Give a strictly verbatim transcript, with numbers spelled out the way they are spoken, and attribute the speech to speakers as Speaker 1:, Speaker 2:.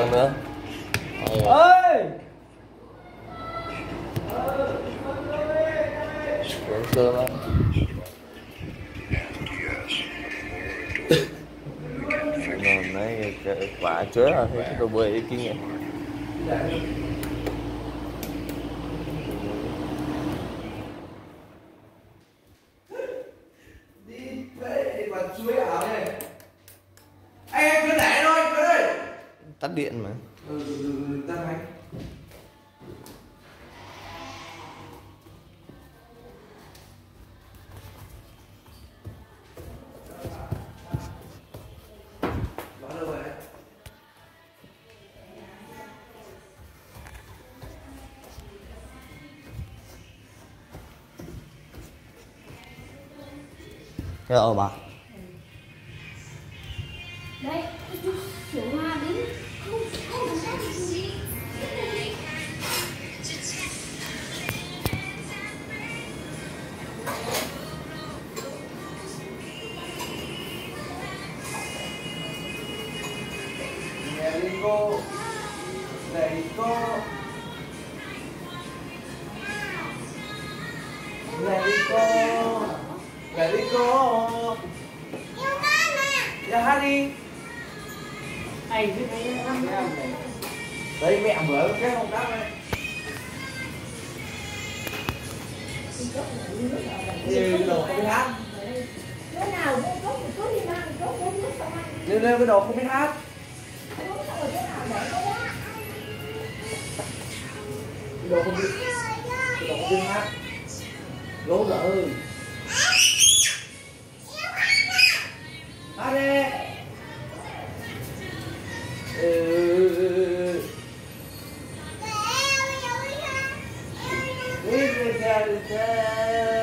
Speaker 1: lần nữa.
Speaker 2: Ơi.
Speaker 1: Quảng Sương á. Rồi nãy quả chế rồi thì tôi bơi ý kiến này.
Speaker 2: Đi về mà chuối ảo này. Anh em cứ để thôi, cứ đây.
Speaker 1: Tắt điện mà.
Speaker 2: Ừ, tắt máy.
Speaker 1: Rồi bà.
Speaker 3: Đây, chú sửa hoa đến không không làm sao gì.
Speaker 2: Let it go. Let it go. Let it go. Let it go. Dạ hát đi.
Speaker 3: Anh cứ thấy ăn
Speaker 2: Đây mẹ mở cái không đáp đây. Thì đồ không biết hát.
Speaker 3: cái nào cũng có một số đi ăn, có uống nước xong ăn.
Speaker 2: Nên cái đồ không biết hát.
Speaker 3: Uống xong rồi cái nào để có quá.
Speaker 2: Cái đồ không biết. Cái đồ không biết hát. Lố lỡ. Hát đi. Ừ. Đi đi ra đi ra.